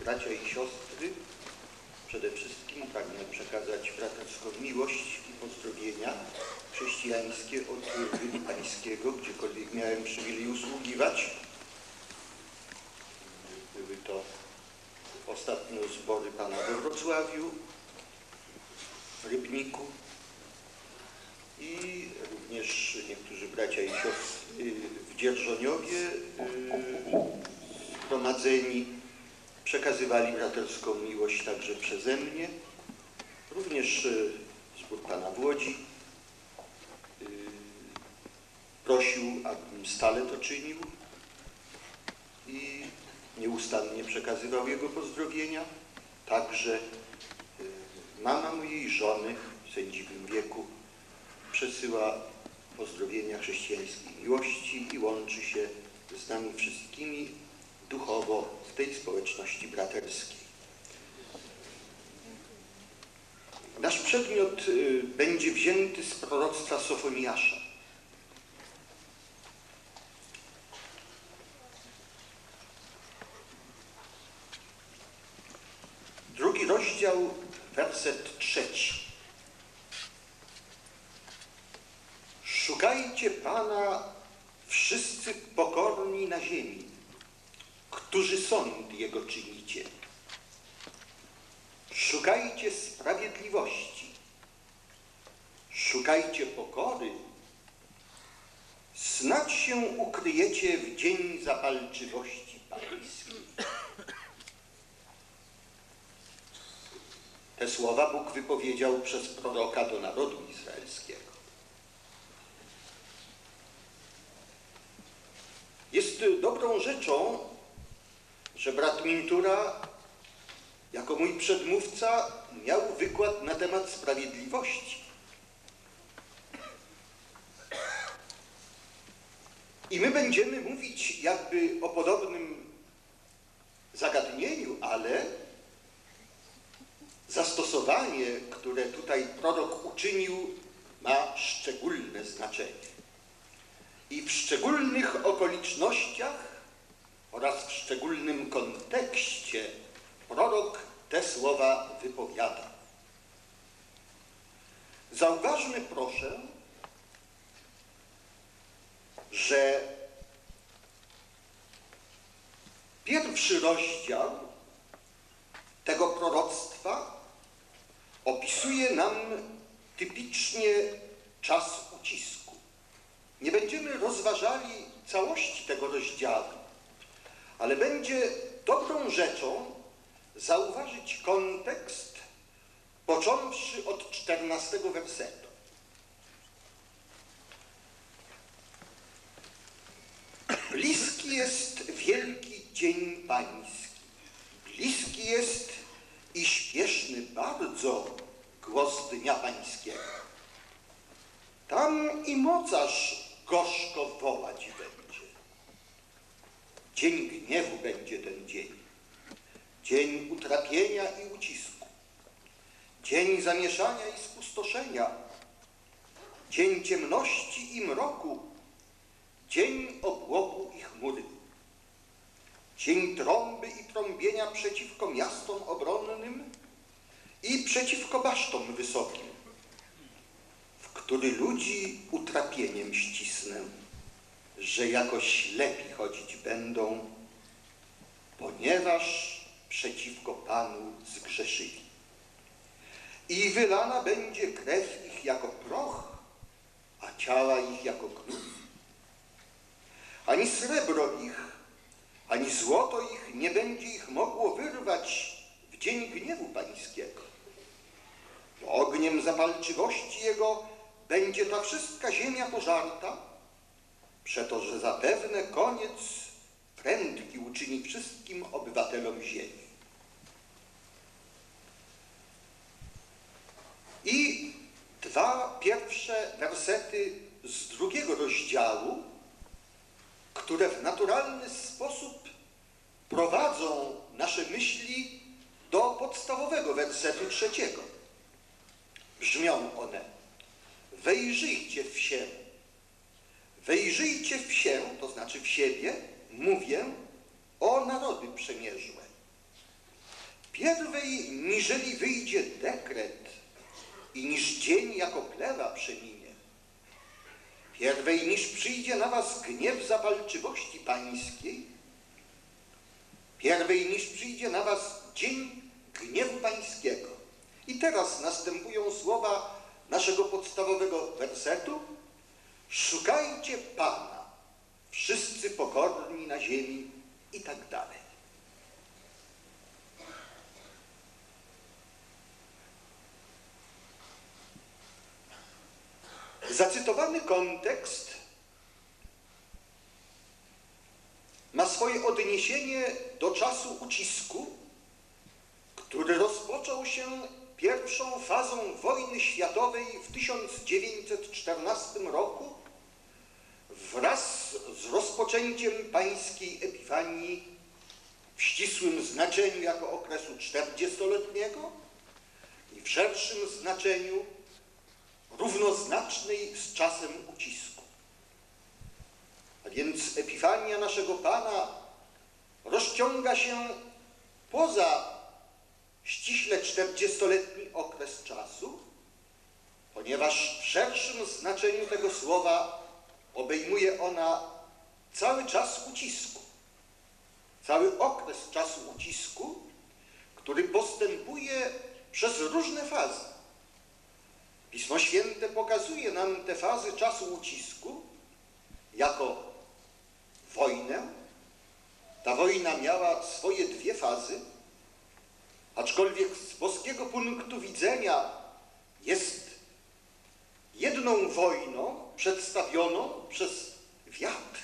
bracia i siostry, przede wszystkim pragnę przekazać braterską miłość i pozdrowienia chrześcijańskie od ludu pańskiego, gdziekolwiek miałem przywilej usługiwać. Były to ostatnio zbory Pana we Wrocławiu, w Rybniku i również niektórzy bracia i siostry w Dzierżoniowie zgromadzeni przekazywali braterską miłość także przeze mnie. Również zbór Pana w Łodzi prosił, abym stale to czynił i nieustannie przekazywał jego pozdrowienia. Także mama mojej żony w sędziwym wieku przesyła pozdrowienia chrześcijańskiej miłości i łączy się z nami wszystkimi duchowo w tej społeczności braterskiej. Nasz przedmiot będzie wzięty z proroctwa Sofoniasza. Drugi rozdział, werset 3. Szukajcie Pana wszyscy pokorni na ziemi, którzy sąd Jego czynicie. Szukajcie sprawiedliwości, szukajcie pokory, snadź się ukryjecie w dzień zapalczywości pańskiej. Te słowa Bóg wypowiedział przez proroka do narodu izraelskiego. Jest dobrą rzeczą, że brat Mintura jako mój przedmówca miał wykład na temat sprawiedliwości. I my będziemy mówić jakby o podobnym zagadnieniu, ale zastosowanie, które tutaj prorok uczynił, ma szczególne znaczenie. I w szczególnych okolicznościach oraz w szczególnym kontekście prorok te słowa wypowiada. Zauważmy proszę, że pierwszy rozdział tego proroctwa opisuje nam typicznie czas ucisku. Nie będziemy rozważali całości tego rozdziału, ale będzie dobrą rzeczą zauważyć kontekst, począwszy od 14 wersetu. Bliski jest wielki dzień pański, bliski jest i śpieszny bardzo głos dnia pańskiego. Tam i mocarz gorzko wołać będzie. Dzień gniewu będzie ten dzień. Dzień utrapienia i ucisku. Dzień zamieszania i spustoszenia. Dzień ciemności i mroku. Dzień obłoku i chmury. Dzień trąby i trąbienia przeciwko miastom obronnym i przeciwko basztom wysokim, w który ludzi utrapieniem ścisnę, że jako ślepi chodzić będą, ponieważ przeciwko Panu zgrzeszyli. I wylana będzie krew ich jako proch, a ciała ich jako gnój. Ani srebro ich, ani złoto ich nie będzie ich mogło wyrwać w dzień gniewu pańskiego. Bo ogniem zapalczywości Jego będzie ta wszystka ziemia pożarta, przeto, że zapewne koniec prędki uczyni wszystkim obywatelom ziemi. I dwa pierwsze wersety z drugiego rozdziału, które w naturalny sposób prowadzą nasze myśli do podstawowego wersetu 3. Brzmią one: wejrzyjcie w się. Wejrzyjcie w się, to znaczy w siebie, mówię, o narody przemierzłe. pierwej niżeli wyjdzie dekret i niż dzień jako plewa przeminie, pierwej niż przyjdzie na was gniew zapalczywości pańskiej, pierwej niż przyjdzie na was dzień gniewu pańskiego. I teraz następują słowa naszego podstawowego wersetu. Szukajcie Pana, wszyscy pokorni na ziemi i tak dalej. Zacytowany kontekst ma swoje odniesienie do czasu ucisku, który rozpoczął się pierwszą fazą wojny światowej w 1914 roku wraz z rozpoczęciem pańskiej Epifanii w ścisłym znaczeniu jako okresu 40-letniego i w szerszym znaczeniu równoznacznej z czasem ucisku. A więc Epifania naszego Pana rozciąga się poza ściśle 40-letni okres czasu, ponieważ w szerszym znaczeniu tego słowa obejmuje ona cały czas ucisku, cały okres czasu ucisku, który postępuje przez różne fazy. Pismo Święte pokazuje nam te fazy czasu ucisku jako wojnę. Ta wojna miała swoje dwie fazy, aczkolwiek z boskiego punktu widzenia jest jedną wojną przedstawioną przez wiatr.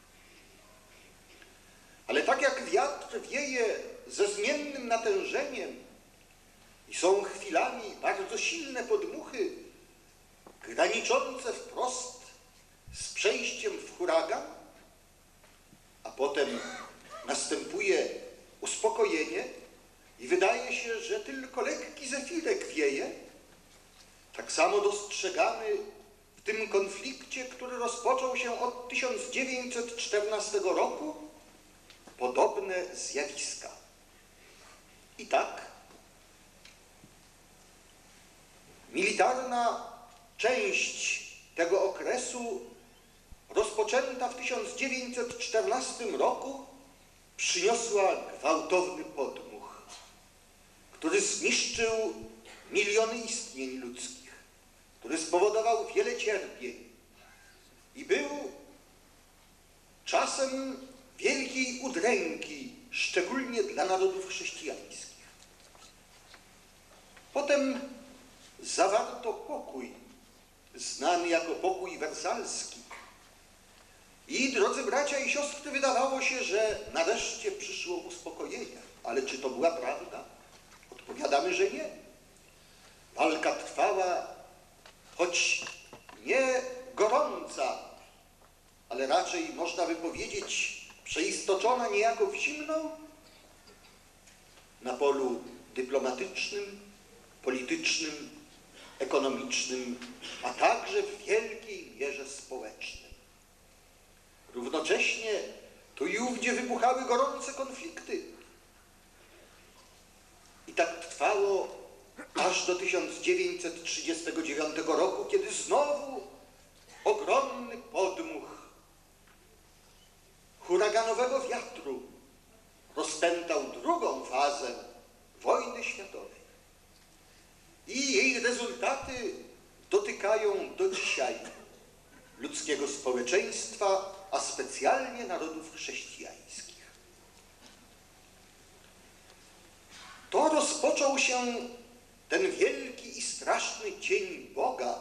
Ale tak jak wiatr wieje ze zmiennym natężeniem i są chwilami bardzo silne podmuchy, graniczące wprost z przejściem w huragan, a potem następuje uspokojenie i wydaje się, że tylko lekki zefirek wieje, tak samo dostrzegamy w tym konflikcie, który rozpoczął się od 1914 roku, podobne zjawiska. I tak militarna część tego okresu rozpoczęta w 1914 roku przyniosła gwałtowny podmuch, który zniszczył miliony istnień ludzkich, który spowodował wiele cierpień i był czasem wielkiej udręki, szczególnie dla narodów chrześcijańskich. Potem zawarto pokój, znany jako pokój wersalski. I, drodzy bracia i siostry, wydawało się, że nareszcie przyszło uspokojenie. Ale czy to była prawda? Odpowiadamy, że nie. Walka trwała, choć nie gorąca, ale raczej można by powiedzieć przeistoczona niejako w zimną na polu dyplomatycznym, politycznym, ekonomicznym, a także w wielkiej mierze społecznym. Równocześnie tu i ówdzie wybuchały gorące konflikty. I tak trwało aż do 1939 roku, kiedy znowu ogromny podmuch huraganowego wiatru rozpętał drugą fazę wojny światowej. I jej rezultaty dotykają do dzisiaj ludzkiego społeczeństwa, a specjalnie narodów chrześcijańskich. To rozpoczął się ten wielki i straszny dzień Boga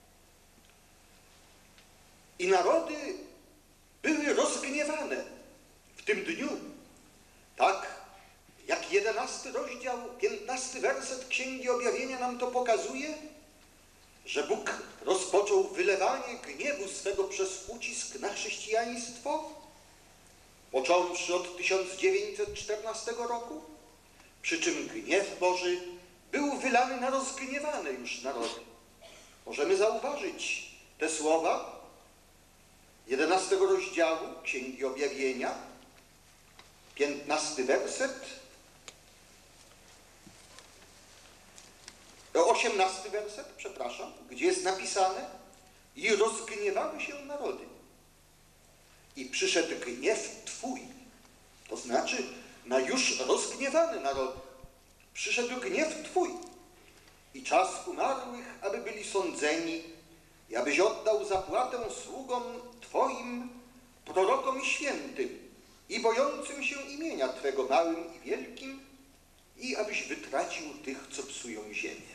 i narody były rozgniewane w tym dniu, tak jak 11 rozdział, 15 werset Księgi Objawienia nam to pokazuje, że Bóg rozpoczął wylewanie gniewu swego przez ucisk na chrześcijaństwo, począwszy od 1914 roku, przy czym gniew Boży był wylany na rozgniewane już narody. Możemy zauważyć te słowa 11 rozdziału Księgi Objawienia, 15 werset. 18 werset, przepraszam, gdzie jest napisane: i rozgniewały się narody. I przyszedł gniew Twój, to znaczy na już rozgniewane narody. Przyszedł gniew Twój i czas umarłych, aby byli sądzeni, i abyś oddał zapłatę sługom Twoim, prorokom świętym i bojącym się imienia Twego, małym i wielkim, i abyś wytracił tych, co psują ziemię.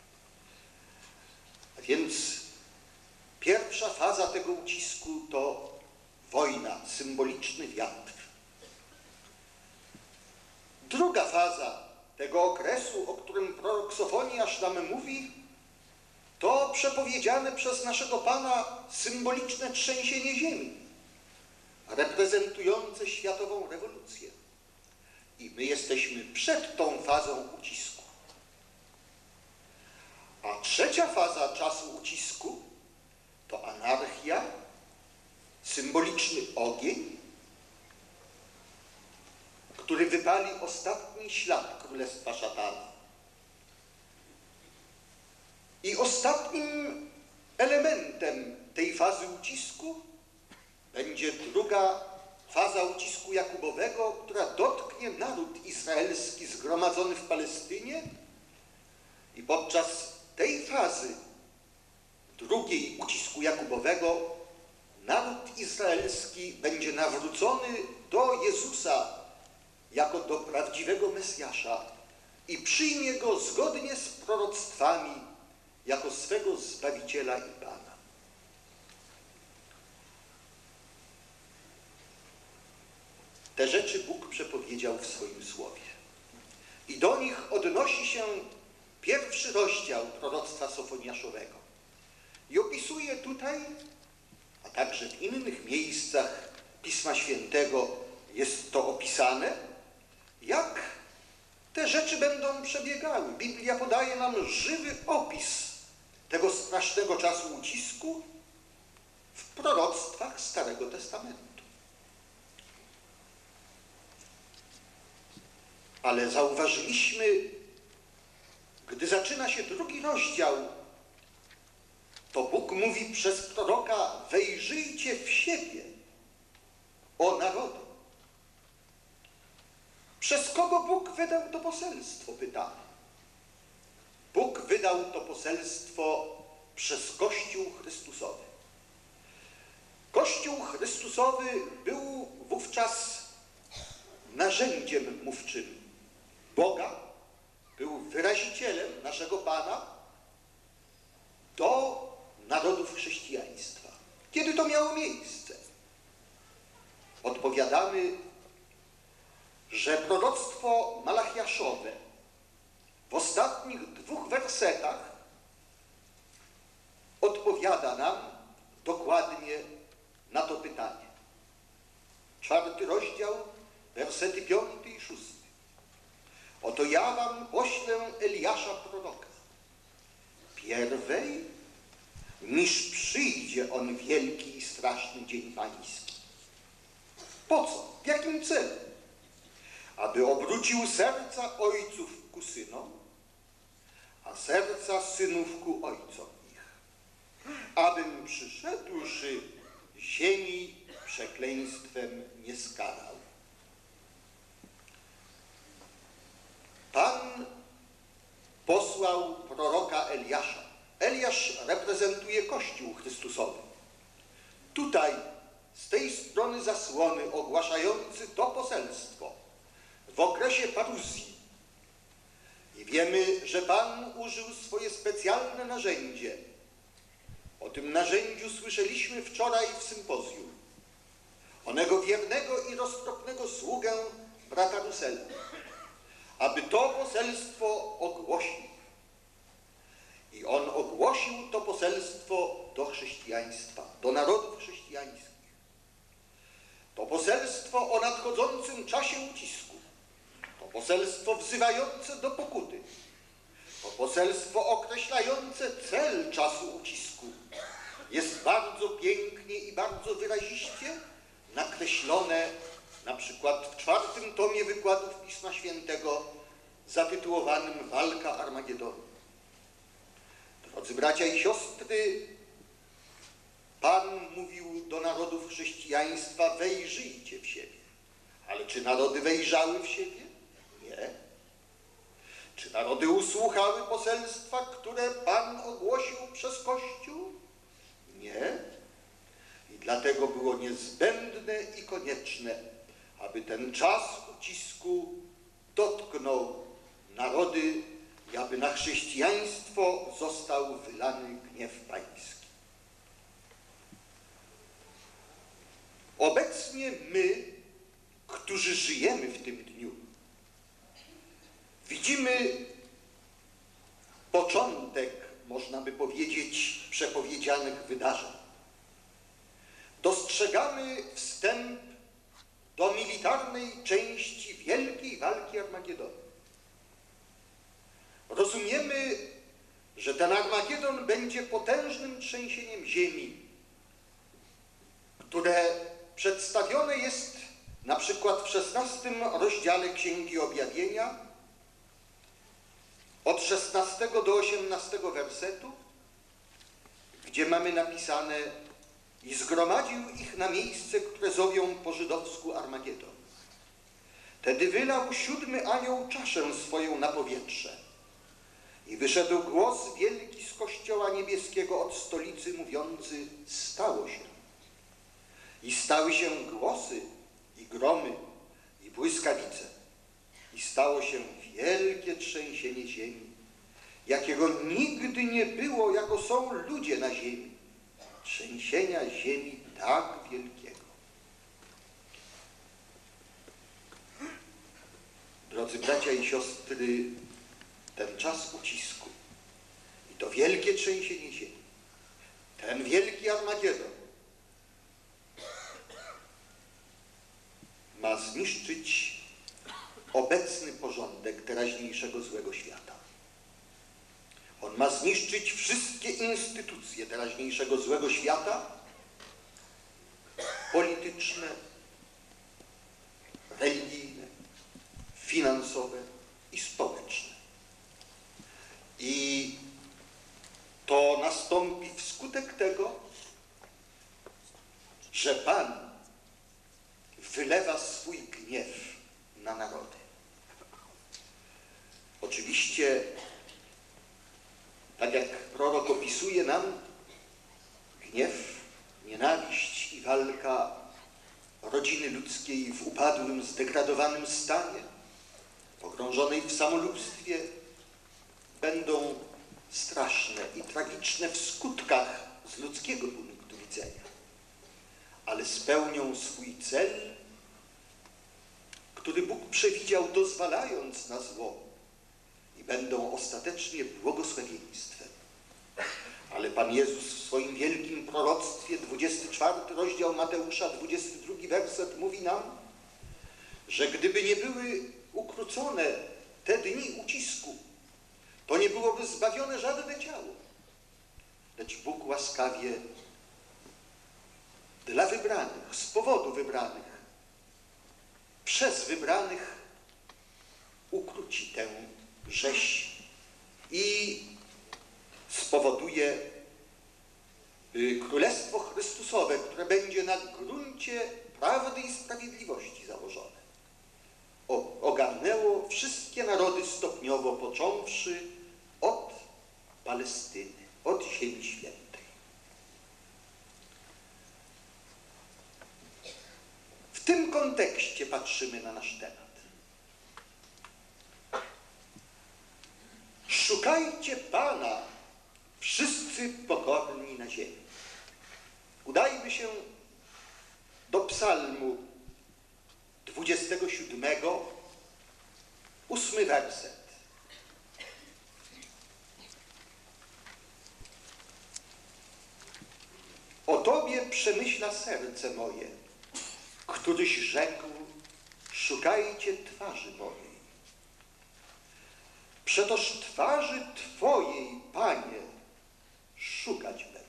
A więc pierwsza faza tego ucisku to wojna, symboliczny wiatr. Druga faza tego okresu, o którym prorok Sofoniasz nam mówi, to przepowiedziane przez naszego Pana symboliczne trzęsienie ziemi, reprezentujące światową rewolucję. I my jesteśmy przed tą fazą ucisku. A trzecia faza czasu ucisku to anarchia, symboliczny ogień, który wypali ostatni ślad królestwa szatana. I ostatnim elementem tej fazy ucisku będzie druga faza ucisku Jakubowego, która dotknie naród izraelski zgromadzony w Palestynie, i podczas tej fazy drugiej ucisku Jakubowego naród izraelski będzie nawrócony do Jezusa jako do prawdziwego Mesjasza i przyjmie Go zgodnie z proroctwami jako swego Zbawiciela i Pana. Te rzeczy Bóg przepowiedział w swoim Słowie. I do nich odnosi się pierwszy rozdział proroctwa Sofoniaszowego. I opisuje tutaj, a także w innych miejscach Pisma Świętego jest to opisane, jak te rzeczy będą przebiegały. Biblia podaje nam żywy opis tego strasznego czasu ucisku w proroctwach Starego Testamentu. Ale zauważyliśmy, gdy zaczyna się drugi rozdział, to Bóg mówi przez proroka: wejrzyjcie w siebie, o narody. Przez kogo Bóg wydał to poselstwo, pytamy. Bóg wydał to poselstwo przez Kościół Chrystusowy. Kościół Chrystusowy był wówczas narzędziem mówczym Boga, był wyrazicielem naszego Pana do narodów chrześcijaństwa. Kiedy to miało miejsce? Odpowiadamy, że proroctwo malachiaszowe w ostatnich 2 wersetach odpowiada nam dokładnie na to pytanie. 4 rozdział, wersety 5 i 6. Oto ja wam poślę Eliasza proroka, pierwej, niż przyjdzie on wielki i straszny dzień pański. Po co? W jakim celu? Aby obrócił serca ojców ku synom, a serca synów ku ojcom ich. Abym przyszedłszy ziemi przekleństwem nie skarał. Pan posłał proroka Eliasza. Eliasz reprezentuje Kościół Chrystusowy. Tutaj, z tej strony zasłony, ogłaszający to poselstwo w okresie paruzji. I wiemy, że Pan użył swoje specjalne narzędzie. O tym narzędziu słyszeliśmy wczoraj w sympozjum. Onego wiernego i roztropnego sługę brata Russella, aby to poselstwo ogłosił. I on ogłosił to poselstwo do chrześcijaństwa, do narodów chrześcijańskich. To poselstwo o nadchodzącym czasie ucisku, to poselstwo wzywające do pokuty, to poselstwo określające cel czasu ucisku jest bardzo pięknie i bardzo wyraziście nakreślone na przykład w 4. tomie wykładów Pisma Świętego zatytułowanym Walka Armagedonu. Drodzy bracia i siostry, Pan mówił do narodów chrześcijaństwa: wejrzyjcie w siebie. Ale czy narody wejrzały w siebie? Nie. Czy narody usłuchały poselstwa, które Pan ogłosił przez Kościół? Nie. I dlatego było niezbędne i konieczne, aby ten czas ucisku dotknął narody i aby na chrześcijaństwo został wylany gniew Pański. Obecnie my, którzy żyjemy w tym dniu, widzimy początek, można by powiedzieć, przepowiedzianych wydarzeń. Dostrzegamy wstęp do militarnej części wielkiej walki Armagedonu. Rozumiemy, że ten Armagedon będzie potężnym trzęsieniem ziemi, które przedstawione jest na przykład w 16 rozdziale Księgi Objawienia, od 16 do 18 wersetu, gdzie mamy napisane: i zgromadził ich na miejsce, które zowią po żydowsku Armagedon. Wtedy wylał 7 anioł czaszę swoją na powietrze. I wyszedł głos wielki z Kościoła Niebieskiego od stolicy, mówiący: stało się. I stały się głosy, i gromy, i błyskawice. I stało się wielkie trzęsienie ziemi, jakiego nigdy nie było, jako są ludzie na ziemi. Trzęsienia ziemi tak wielkiego. Drodzy bracia i siostry, ten czas ucisku i to wielkie trzęsienie ziemi, ten wielki Armagedon ma zniszczyć obecny porządek teraźniejszego złego świata. On ma zniszczyć wszystkie instytucje teraźniejszego złego świata, polityczne, religijne, finansowe i społeczne. I to nastąpi wskutek tego, że Pan wylewa swój gniew na narody. Oczywiście, tak jak prorok opisuje nam, gniew, nienawiść i walka rodziny ludzkiej w upadłym, zdegradowanym stanie, pogrążonej w samolubstwie, będą straszne i tragiczne w skutkach z ludzkiego punktu widzenia, ale spełnią swój cel, który Bóg przewidział, dozwalając na zło, i będą ostatecznie błogosławieństwem. Ale Pan Jezus w swoim wielkim proroctwie, 24 rozdział Mateusza, 22 werset, mówi nam, że gdyby nie były ukrócone te dni ucisku, to nie byłoby zbawione żadne ciało. Lecz Bóg łaskawie dla wybranych, z powodu wybranych, przez wybranych ukróci tę rzeź i spowoduje Królestwo Chrystusowe, które będzie na gruncie prawdy i sprawiedliwości założone. Ogarnęło wszystkie narody stopniowo, począwszy od Palestyny, od Ziemi Świętej. W tym kontekście patrzymy na nasz temat. Szukajcie Pana, wszyscy pokorni na ziemi. Udajmy się do psalmu 27, 8 werset. O Tobie przemyśla serce moje, któryś rzekł, szukajcie twarzy mojej. Przetoż twarzy Twojej, Panie, szukać będę.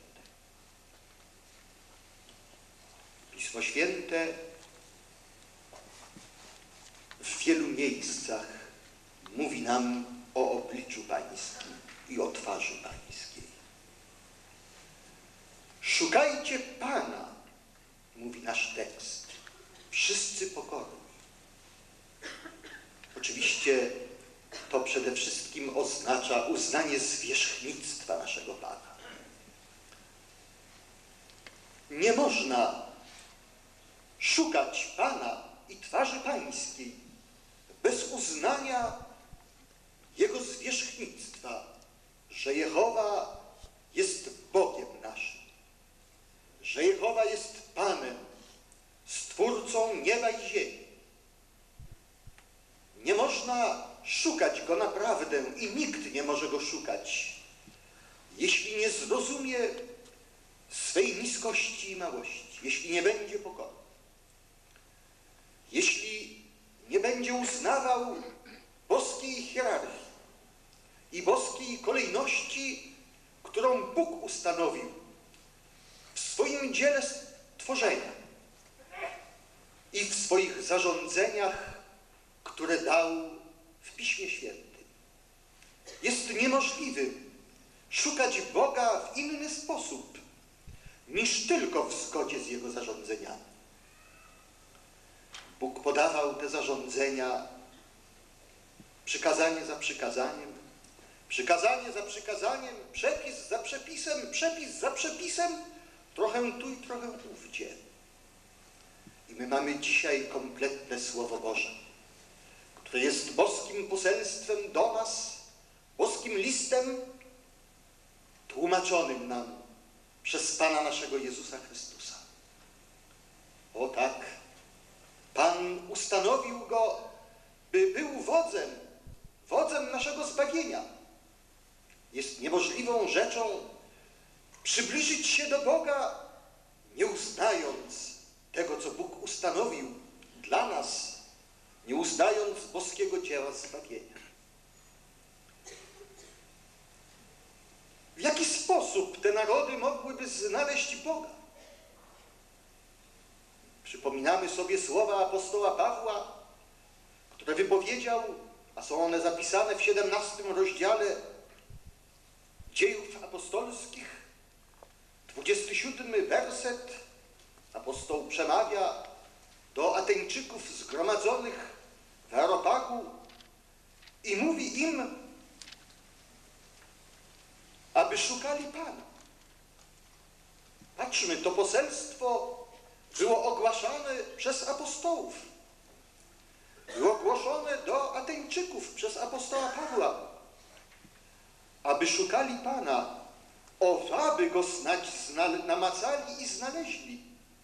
Pismo Święte w wielu miejscach mówi nam o obliczu Pańskim i o twarzy Pańskiej. Szukajcie Pana, mówi nasz tekst, wszyscy pokorni. Oczywiście to przede wszystkim oznacza uznanie zwierzchnictwa naszego Pana. Nie można szukać Pana i twarzy Pańskiej bez uznania Jego zwierzchnictwa, że Jehowa jest Bogiem naszym, że Jehowa jest Panem, Stwórcą nieba i ziemi. Nie można szukać Go naprawdę i nikt nie może Go szukać, jeśli nie zrozumie swej niskości i małości, jeśli nie będzie pokorny, jeśli nie będzie uznawał boskiej hierarchii i boskiej kolejności, którą Bóg ustanowił w swoim dziele stworzenia i w swoich zarządzeniach, które dał w Piśmie Świętym. Jest niemożliwym szukać Boga w inny sposób niż tylko w zgodzie z Jego zarządzeniami. Bóg podawał te zarządzenia przykazanie za przykazaniem, przykazanie za przykazaniem, przepis za przepisem, przepis za przepisem, trochę tu i trochę ówdzie. I my mamy dzisiaj kompletne Słowo Boże, które jest boskim poselstwem do nas, boskim listem tłumaczonym nam przez Pana naszego Jezusa Chrystusa. O tak, Pan ustanowił Go, by był wodzem naszego zbawienia. Jest niemożliwą rzeczą przybliżyć się do Boga, nie uznając tego, co Bóg ustanowił dla nas, nie uznając boskiego dzieła zbawienia. W jaki sposób te narody mogłyby znaleźć Boga? Przypominamy sobie słowa apostoła Pawła, które wypowiedział, a są one zapisane w 17 rozdziale Dziejów Apostolskich, 27 werset. Apostoł przemawia do Ateńczyków zgromadzonych w Areopagu i mówi im, aby szukali Pana. Patrzmy, to poselstwo było ogłaszane przez apostołów. Było głoszone do Ateńczyków przez apostoła Pawła, aby szukali Pana, aby Go snać namacali i znaleźli.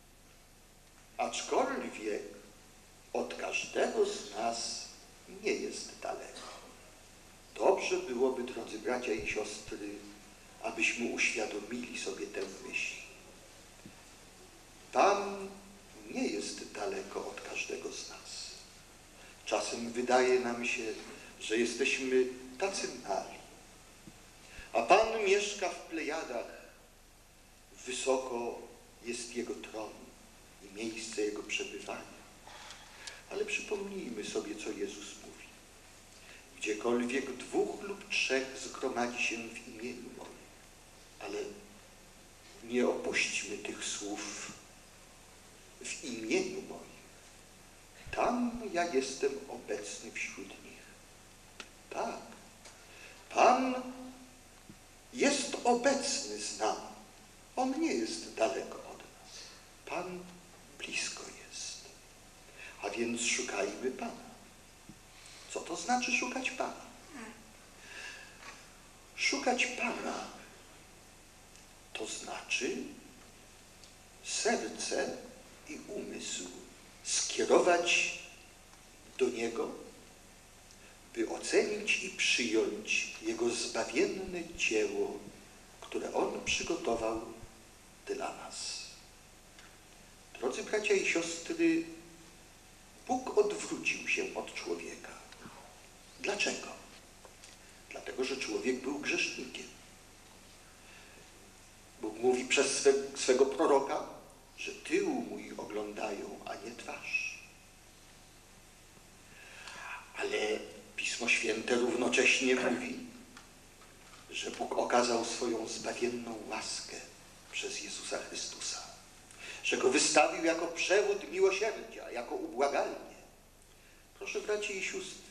Aczkolwiek od każdego z nas nie jest daleko. Dobrze byłoby, drodzy bracia i siostry, abyśmy uświadomili sobie tę myśl. Pan nie jest daleko od każdego z nas. Czasem wydaje nam się, że jesteśmy tacy mali, a Pan mieszka w Plejadach. Wysoko jest Jego tron i miejsce Jego przebywania. Ale przypomnijmy sobie, co Jezus mówi. Gdziekolwiek 2 lub 3 zgromadzi się w imieniu moim. Ale nie opuśćmy tych słów w imieniu moim. Tam ja jestem obecny wśród nich. Tak. Pan jest obecny z nami. On nie jest daleko od nas. Pan blisko jest. A więc szukajmy Pana. Co to znaczy szukać Pana? Szukać Pana to znaczy serce i umysł skierować do Niego, by ocenić i przyjąć Jego zbawienne dzieło, które On przygotował dla nas. Drodzy bracia i siostry, Bóg odwrócił się od człowieka. Dlaczego? Dlatego, że człowiek był grzesznikiem. Bóg mówi przez swego proroka, że tył mój oglądają, a nie twarz. Ale Pismo Święte równocześnie mówi, że Bóg okazał swoją zbawienną łaskę przez Jezusa Chrystusa, że Go wystawił jako przewód miłosierdzia, jako ubłagalnie. Proszę braci i sióstr,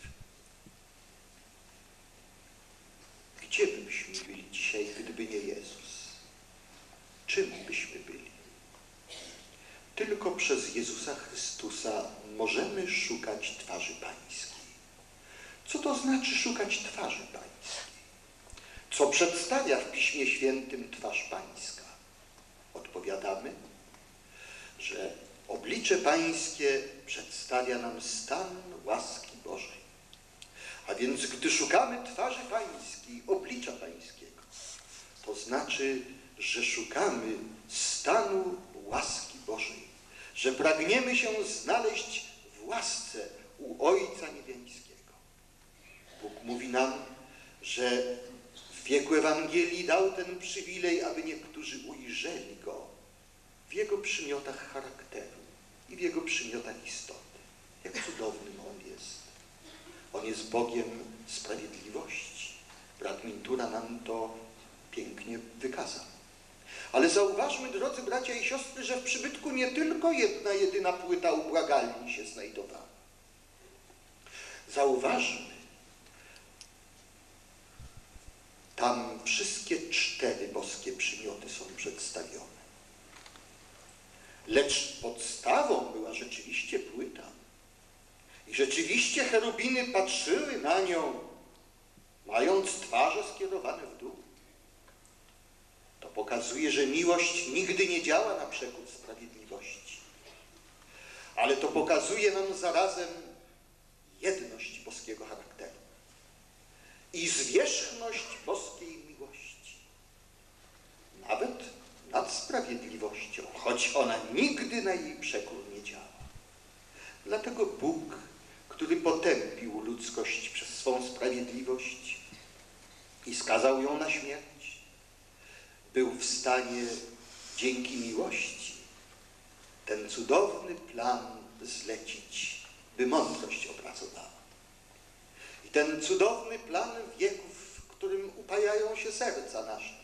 gdzie byśmy byli dzisiaj, gdyby nie Jezus? Czym byśmy byli? Tylko przez Jezusa Chrystusa możemy szukać twarzy Pańskiej. Co to znaczy szukać twarzy Pańskiej? Co przedstawia w Piśmie Świętym twarz Pańska? Odpowiadamy, że oblicze Pańskie przedstawia nam stan łaski Bożej. A więc gdy szukamy twarzy Pańskiej, oblicza Pańskiego, to znaczy, że szukamy stanu łaski Bożej, że pragniemy się znaleźć w łasce u Ojca Niebiańskiego. Bóg mówi nam, że w wieku Ewangelii dał ten przywilej, aby niektórzy ujrzeli Go w Jego przymiotach charakteru i w Jego przymiotach istoty. Jak cudownym On jest. On jest Bogiem sprawiedliwości. Brat Mintura nam to pięknie wykazał. Ale zauważmy, drodzy bracia i siostry, że w przybytku nie tylko jedna, jedyna płyta ubłagalni się znajdowała. Zauważmy, tam wszystkie 4 boskie przymioty są przedstawione. Lecz podstawą była rzeczywiście płyta. I rzeczywiście cherubiny patrzyły na nią, mając twarze skierowane w dół. To pokazuje, że miłość nigdy nie działa na przekór sprawiedliwości. Ale to pokazuje nam zarazem jedność boskiego charakteru i zwierzchność boskiej miłości. Nawet nad sprawiedliwością, choć ona nigdy na jej przekór nie działa. Dlatego Bóg, który potępił ludzkość przez swą sprawiedliwość i skazał ją na śmierć, był w stanie dzięki miłości ten cudowny plan zlecić, by mądrość opracowała. I ten cudowny plan wieków, w którym upajają się serca nasze,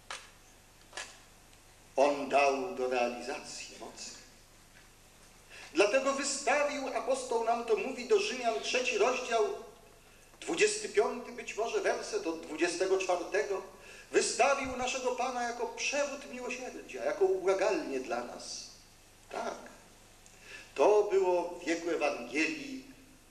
On dał do realizacji mocy. Dlatego wystawił, apostoł nam to mówi, do Rzymian 3 rozdział, 25 być może werset od 24. Wystawił naszego Pana jako przewód miłosierdzia, jako ubłagalnie dla nas. Tak, to było w wieku Ewangelii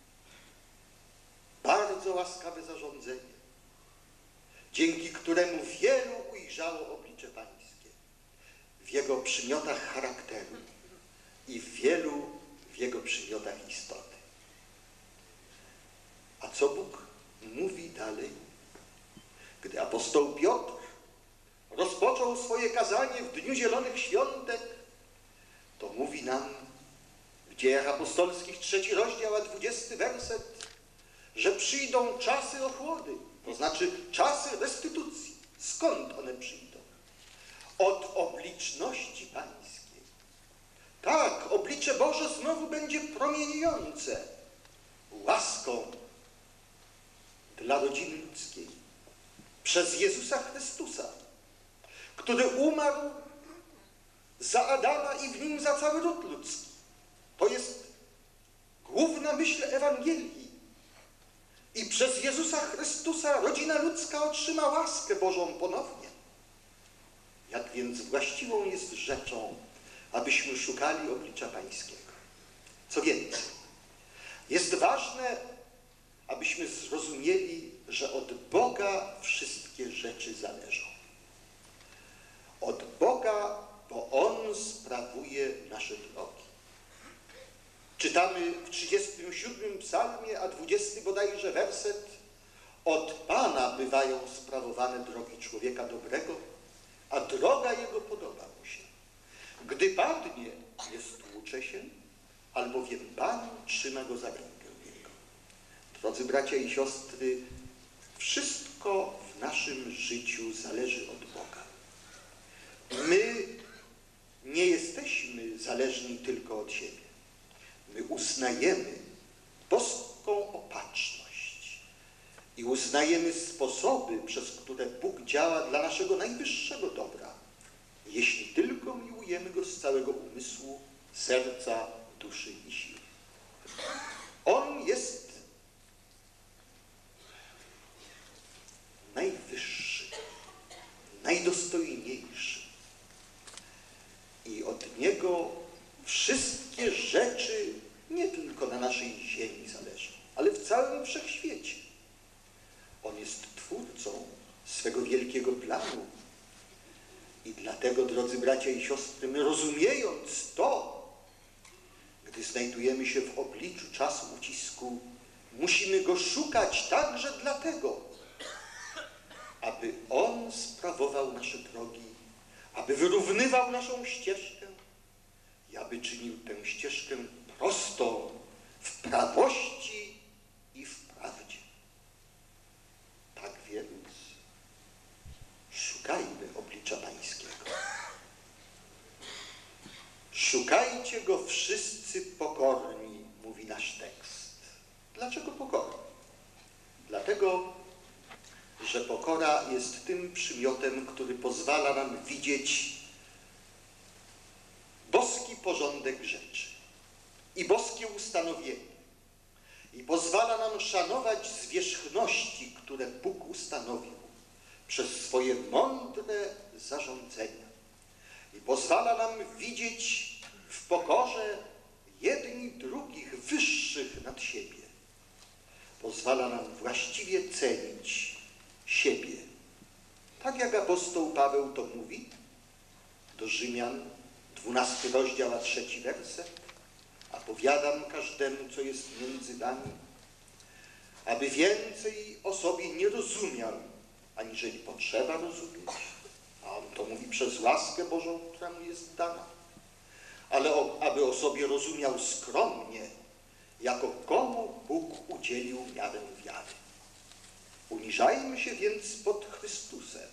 bardzo łaskawe zarządzenie, dzięki któremu wielu ujrzało oblicze Pańskie w Jego przymiotach charakteru i wielu w Jego przymiotach istoty. A co Bóg mówi dalej? Gdy apostoł Piotr rozpoczął swoje kazanie w Dniu Zielonych Świątek, to mówi nam w Dziejach Apostolskich 3 rozdział, a 20 werset, że przyjdą czasy ochłody, to znaczy czasy restytucji. Skąd one przyjdą? Od obliczności Pańskiej. Tak, oblicze Boże znowu będzie promieniejące łaską dla rodziny ludzkiej przez Jezusa Chrystusa, który umarł za Adama i w nim za cały ród ludzki. To jest główna myśl Ewangelii. I przez Jezusa Chrystusa rodzina ludzka otrzyma łaskę Bożą ponownie. Jak więc właściwą jest rzeczą, abyśmy szukali oblicza Pańskiego. Co więcej, jest ważne, abyśmy zrozumieli, że od Boga wszystkie rzeczy zależą. Od Boga, bo On sprawuje nasze drogi. Czytamy w 37 psalmie, a 20 bodajże werset: od Pana bywają sprawowane drogi człowieka dobrego, a droga Jego podoba mu się. Gdy padnie, nie stłucze się, albowiem Pan trzyma go za rękę Jego. Drodzy bracia i siostry, wszystko w naszym życiu zależy od Boga. My nie jesteśmy zależni tylko od siebie. My uznajemy boską opatrzność i uznajemy sposoby, przez które Bóg działa dla naszego najwyższego dobra, jeśli tylko miłujemy Go z całego umysłu, serca, duszy i siły. On jest najwyższy, najdostojniejszy i od Niego wszystkie rzeczy nie tylko na naszej ziemi zależą, ale w całym wszechświecie. On jest twórcą swego wielkiego planu. I dlatego, drodzy bracia i siostry, my rozumiejąc to, gdy znajdujemy się w obliczu czasu ucisku, musimy Go szukać także dlatego, aby On sprawował nasze drogi, aby wyrównywał naszą ścieżkę i aby czynił tę ścieżkę prostą w prawości i w prawdzie. Tak więc szukajmy oblicza Pańskiego. Szukajcie Go wszyscy pokorni, mówi nasz tekst. Dlaczego pokorni? Dlatego, że pokora jest tym przymiotem, który pozwala nam widzieć boski porządek rzeczy i boskie ustanowienie. I pozwala nam szanować zwierzchności, które Bóg ustanowił przez swoje mądre zarządzenia. I pozwala nam widzieć w pokorze jedni drugich wyższych nad siebie. Pozwala nam właściwie cenić siebie. Tak jak apostoł Paweł to mówi do Rzymian, 12 rozdział, a 3 werset. A powiadam każdemu, co jest między nami, aby więcej o sobie nie rozumiał, aniżeli potrzeba rozumieć. A on to mówi przez łaskę Bożą, która mu jest dana. Ale aby o sobie rozumiał skromnie, jako komu Bóg udzielił miarę wiary. Uniżajmy się więc pod Chrystusem,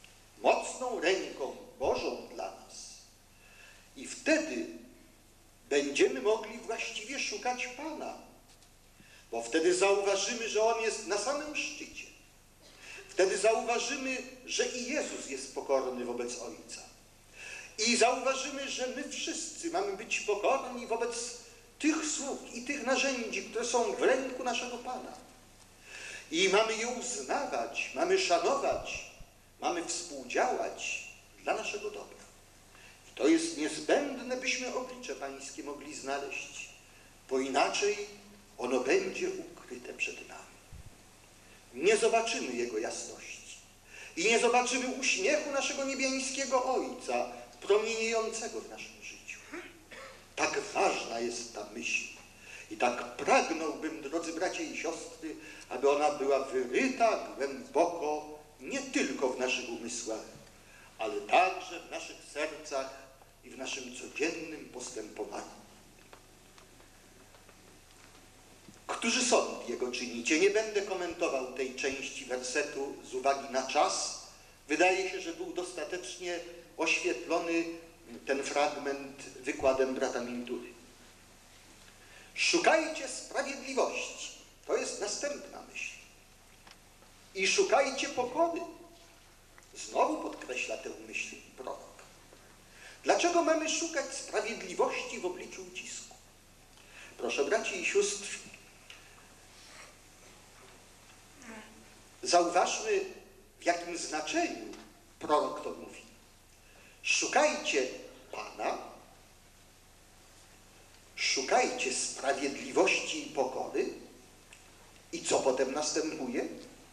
mocną ręką Bożą dla nas. I wtedy będziemy mogli właściwie szukać Pana, bo wtedy zauważymy, że On jest na samym szczycie. Wtedy zauważymy, że i Jezus jest pokorny wobec Ojca. I zauważymy, że my wszyscy mamy być pokorni wobec tych sług i tych narzędzi, które są w ręku naszego Pana. I mamy je uznawać, mamy szanować, mamy współdziałać dla naszego dobra. I to jest niezbędne, byśmy oblicze Pańskie mogli znaleźć, bo inaczej ono będzie ukryte przed nami. Nie zobaczymy Jego jasności i nie zobaczymy uśmiechu naszego niebiańskiego Ojca promieniejącego w naszym życiu. Tak ważna jest ta myśl i tak pragnąłbym, drodzy bracia i siostry, aby ona była wyryta głęboko nie tylko w naszych umysłach, ale także w naszych sercach i w naszym codziennym postępowaniu. Którzy sąd Jego czynicie? Nie będę komentował tej części wersetu z uwagi na czas. Wydaje się, że był dostatecznie oświetlony ten fragment wykładem brata Mintury. Szukajcie sprawiedliwości. To jest następna myśl. I szukajcie pokory. Znowu podkreśla tę myśl prorok. Dlaczego mamy szukać sprawiedliwości w obliczu ucisku? Proszę braci i sióstr, zauważmy, w jakim znaczeniu prorok to mówi. Szukajcie Pana, szukajcie sprawiedliwości i pokory. I co potem następuje?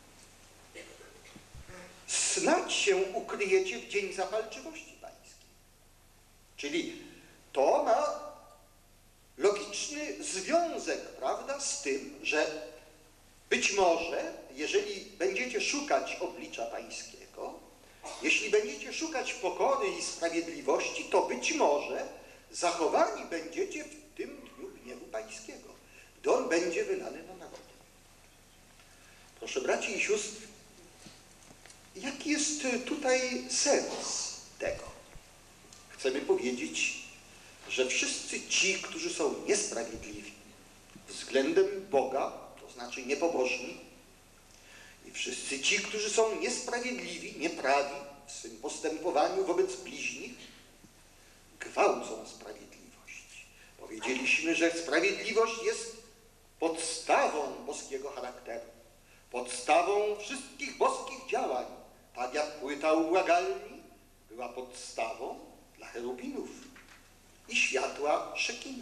Snadź się ukryjecie w dzień zapalczywości pańskiej. Czyli to ma logiczny związek, prawda, z tym, że być może, jeżeli będziecie szukać oblicza pańskiego, jeśli będziecie szukać pokory i sprawiedliwości, to być może zachowani będziecie w tym dniu gniewu pańskiego, gdy on będzie wylany na narody. Proszę braci i sióstr, jaki jest tutaj sens tego? Chcemy powiedzieć, że wszyscy ci, którzy są niesprawiedliwi względem Boga, to znaczy niepobożni, i wszyscy ci, którzy są niesprawiedliwi, nieprawi w swym postępowaniu wobec bliźnich gwałcą sprawiedliwość. Powiedzieliśmy, że sprawiedliwość jest podstawą boskiego charakteru, podstawą wszystkich boskich działań, tak jak płyta ubłagalni była podstawą dla cherubinów i światła Szekina.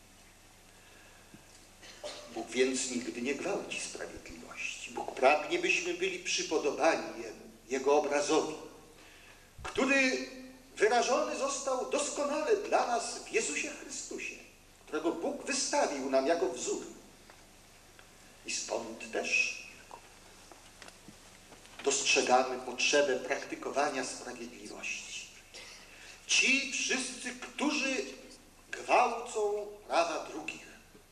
Bóg więc nigdy nie gwałci sprawiedliwości. Bóg pragnie, byśmy byli przypodobani Jego obrazowi, który wyrażony został doskonale dla nas w Jezusie Chrystusie, którego Bóg wystawił nam jako wzór. I stąd też dostrzegamy potrzebę praktykowania sprawiedliwości. Ci wszyscy, którzy gwałcą prawa drugich,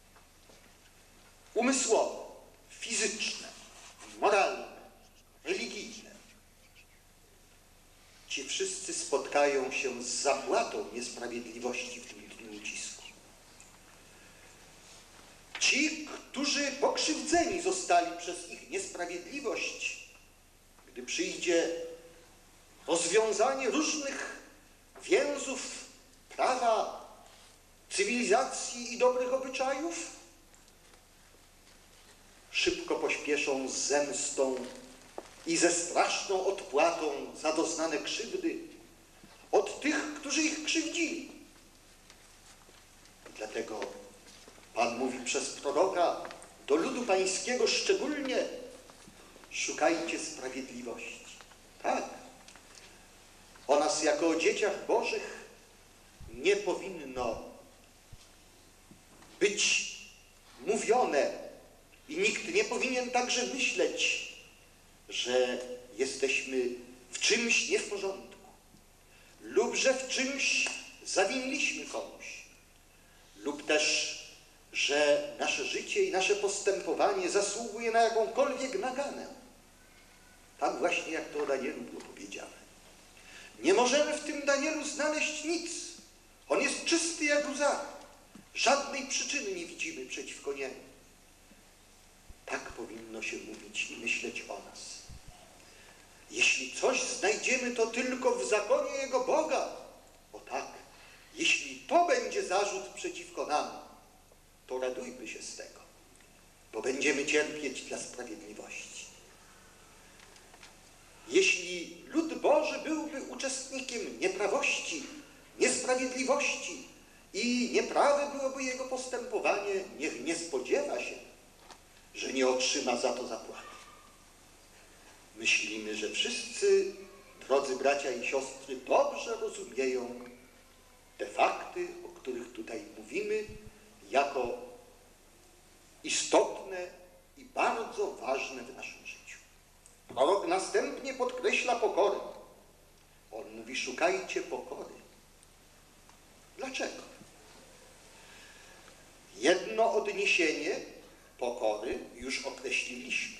umysłowe, fizyczne, moralne, religijne, ci wszyscy spotkają się z zapłatą niesprawiedliwości w tym dniu ucisku. Ci, którzy pokrzywdzeni zostali przez ich niesprawiedliwość, gdy przyjdzie rozwiązanie różnych więzów prawa, cywilizacji i dobrych obyczajów, szybko pośpieszą z zemstą i ze straszną odpłatą za doznane krzywdy od tych, którzy ich krzywdzili. I dlatego Pan mówi przez proroka do ludu pańskiego szczególnie: szukajcie sprawiedliwości. Tak. O nas jako o dzieciach Bożych nie powinno być mówione i nikt nie powinien także myśleć, że jesteśmy w czymś nie w porządku lub że w czymś zawiniliśmy komuś lub też, że nasze życie i nasze postępowanie zasługuje na jakąkolwiek naganę. Tak właśnie jak to o Danielu było powiedziane. Nie możemy w tym Danielu znaleźć nic. On jest czysty jak łza. Żadnej przyczyny nie widzimy przeciwko niemu. Tak powinno się mówić i myśleć o nas. Jeśli coś znajdziemy, to tylko w zakonie Jego Boga. O tak, jeśli to będzie zarzut przeciwko nam, to radujmy się z tego, bo będziemy cierpieć dla sprawiedliwości. Jeśli lud Boży byłby uczestnikiem nieprawości, niesprawiedliwości i nieprawe byłoby jego postępowanie, niech nie spodziewa się, że nie otrzyma za to zapłaty. Myślimy, że wszyscy, drodzy bracia i siostry, dobrze rozumieją te fakty, o których tutaj mówimy, jako istotne i bardzo ważne w naszym życiu. Prorok następnie podkreśla pokorę. On mówi: szukajcie pokory. Dlaczego? Jedno odniesienie pokory już określiliśmy.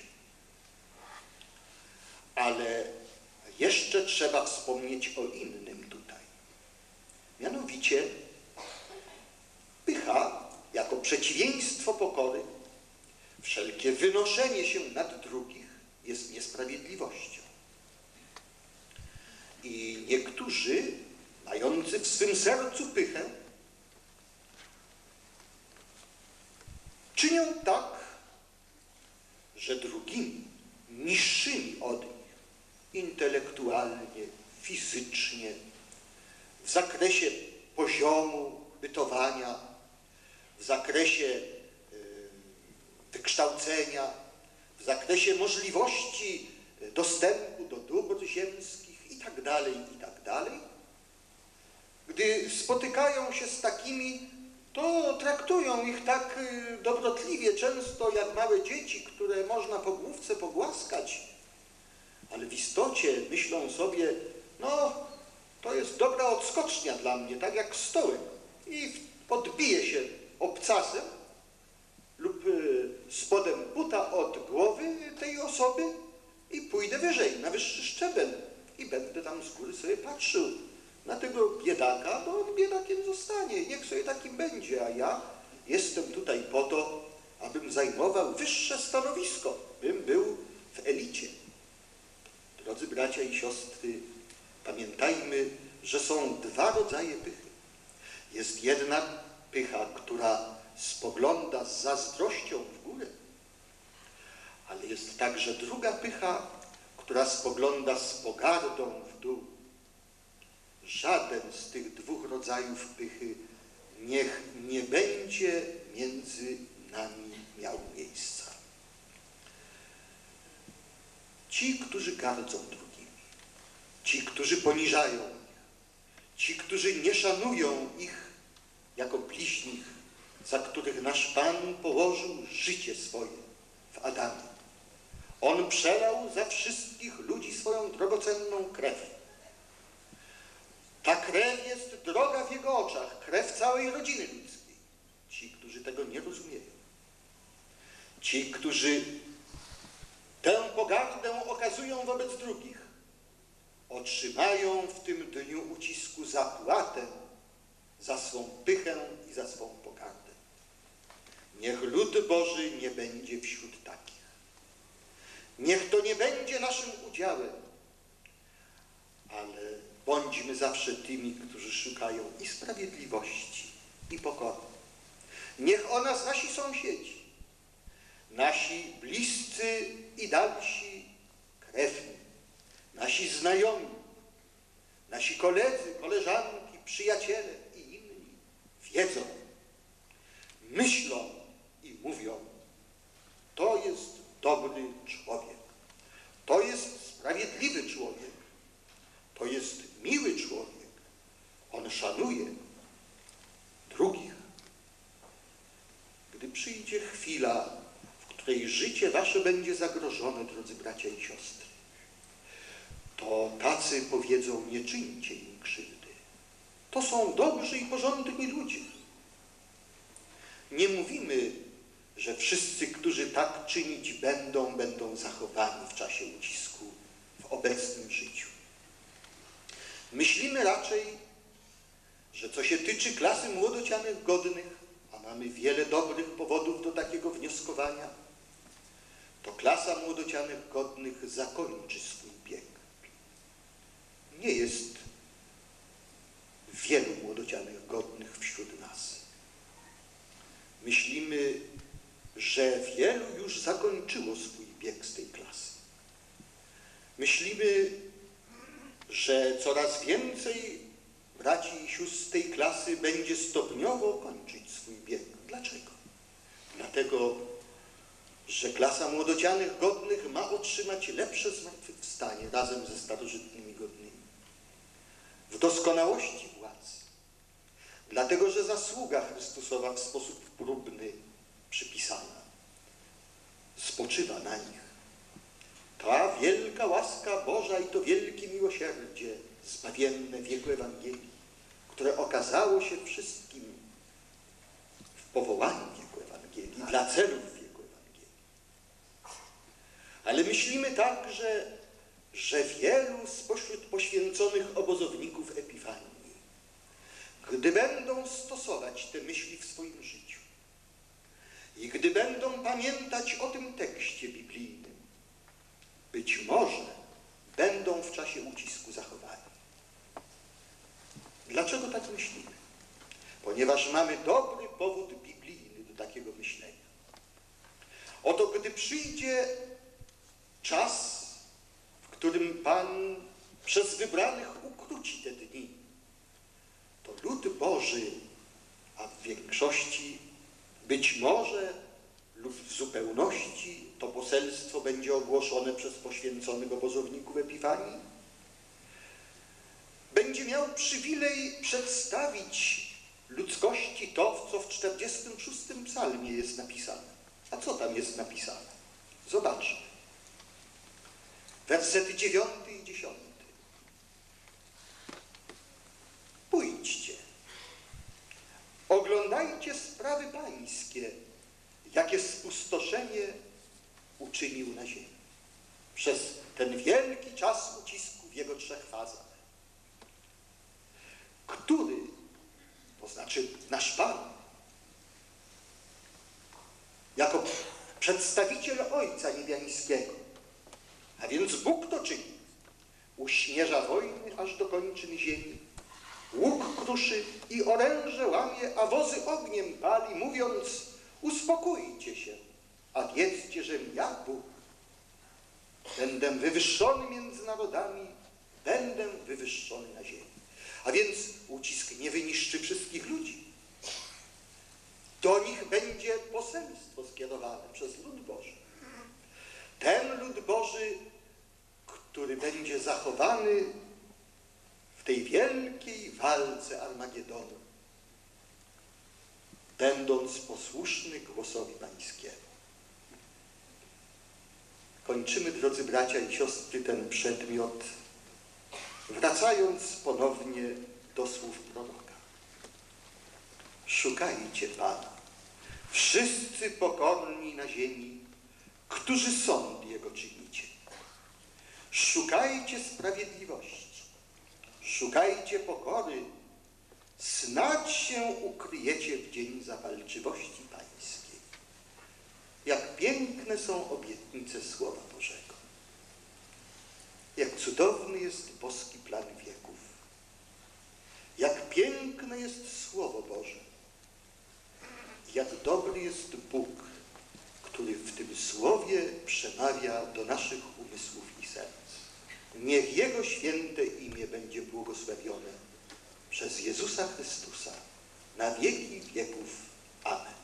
Ale jeszcze trzeba wspomnieć o innym tutaj. Mianowicie pycha jako przeciwieństwo pokory, wszelkie wynoszenie się nad drugich jest niesprawiedliwością. I niektórzy, mający w swym sercu pychę, czynią tak, że drugimi, niższymi od nich, intelektualnie, fizycznie, w zakresie poziomu bytowania, w zakresie wykształcenia, w zakresie możliwości dostępu do dóbr ziemskich itd., gdy spotykają się z takimi, to traktują ich tak dobrotliwie, często jak małe dzieci, które można po główce pogłaskać, ale w istocie myślą sobie: no, to jest dobra odskocznia dla mnie, tak jak stołem, i odbije się obcasem lub spodem buta od głowy tej osoby i pójdę wyżej, na wyższy szczebel i będę tam z góry sobie patrzył na tego biedaka, to on biedakiem zostanie, niech sobie takim będzie, a ja jestem tutaj po to, abym zajmował wyższe stanowisko, bym był w elicie. Drodzy bracia i siostry, Pamiętajmy, że są dwa rodzaje pychy. Jest jedna pycha, która spogląda z zazdrością w górę, ale jest także druga pycha, która spogląda z pogardą w dół. Żaden z tych dwóch rodzajów pychy niech nie będzie między nami miał miejsca. Ci, którzy gardzą drugimi, ci, którzy poniżają ich, ci, którzy nie szanują ich jako bliźnich, za których nasz Pan położył życie swoje w Adamie. On przelał za wszystkich ludzi swoją drogocenną krew. Ta krew jest droga w Jego oczach, krew całej rodziny ludzkiej. Ci, którzy tego nie rozumieją, ci, którzy tę pogardę okazują wobec drugich, otrzymają w tym dniu ucisku zapłatę za swą pychę i za swą pogardę. Niech lud Boży nie będzie wśród takich. Niech to nie będzie naszym udziałem, ale bądźmy zawsze tymi, którzy szukają i sprawiedliwości, i pokory. Niech o nas nasi sąsiedzi, nasi bliscy i dalsi krewni, nasi znajomi, nasi koledzy, koleżanki, przyjaciele i inni wiedzą, myślą i mówią: to jest dobry człowiek, to jest sprawiedliwy człowiek, to jest miły człowiek, on szanuje drugich. Gdy przyjdzie chwila, w której życie wasze będzie zagrożone, drodzy bracia i siostry, to tacy powiedzą: nie czyńcie im krzywdy. To są dobrzy i porządni ludzie. Nie mówimy, że wszyscy, którzy tak czynić będą zachowani w czasie ucisku w obecnym życiu. Myślimy raczej, że co się tyczy klasy młodocianych godnych, a mamy wiele dobrych powodów do takiego wnioskowania, to klasa młodocianych godnych zakończy swój bieg. Nie jest wielu młodocianych godnych wśród nas. Myślimy, że wielu już zakończyło swój bieg z tej klasy. Myślimy, że coraz więcej braci i sióstr z tej klasy będzie stopniowo kończyć swój bieg. Dlaczego? Dlatego, że klasa młodocianych godnych ma otrzymać lepsze zmartwychwstanie razem ze starożytnymi godnymi. W doskonałości władzy. Dlatego, że zasługa Chrystusowa w sposób próbny przypisana spoczywa na nich. Ta wielka łaska Boża i to wielkie miłosierdzie zbawienne w wieku Ewangelii, które okazało się wszystkim w powołaniu wieku Ewangelii, dla celów wieku Ewangelii. Ale myślimy także, że wielu spośród poświęconych obozowników Epifanii, gdy będą stosować te myśli w swoim życiu i gdy będą pamiętać o tym tekście biblijnym, być może będą w czasie ucisku zachowani. Dlaczego tak myślimy? Ponieważ mamy dobry powód biblijny do takiego myślenia. Oto gdy przyjdzie czas, w którym Pan przez wybranych ukróci te dni, to lud Boży, a w większości być może lub w zupełności to poselstwo będzie ogłoszone przez poświęconych obozowników Epifanii, będzie miał przywilej przedstawić ludzkości to, co w 46. psalmie jest napisane. A co tam jest napisane? Zobaczmy. Wersety 9 i 10. Pójdźcie, oglądajcie sprawy pańskie, jakie spustoszenie uczynił na ziemi przez ten wielki czas ucisku w jego 3 fazach, który, to znaczy nasz Pan, jako przedstawiciel Ojca Niebiańskiego, a więc Bóg to czyni, uśmierza wojny aż do kończyn ziemi, łuk kruszy i oręże łamie, a wozy ogniem pali, mówiąc: uspokójcie się, a wiedzcie, żem ja Bóg. Będę wywyższony między narodami, będę wywyższony na ziemi. A więc ucisk nie wyniszczy wszystkich ludzi. Do nich będzie poselstwo skierowane przez lud Boży. Ten lud Boży, który będzie zachowany w tej wielkiej walce Armagedonu, będąc posłuszny głosowi Pańskiemu. Kończymy, drodzy bracia i siostry, ten przedmiot, wracając ponownie do słów proroka. Szukajcie Pana, wszyscy pokorni na ziemi, którzy sąd Jego czynicie. Szukajcie sprawiedliwości, szukajcie pokory, snadź się ukryjecie w dzień zapalczywości Pańskiej. Jak piękne są obietnice Słowa Bożego. Jak cudowny jest boski plan wieków. Jak piękne jest Słowo Boże. Jak dobry jest Bóg, który w tym Słowie przemawia do naszych umysłów i serc. Niech Jego święte imię będzie błogosławione przez Jezusa Chrystusa na wieki wieków. Amen.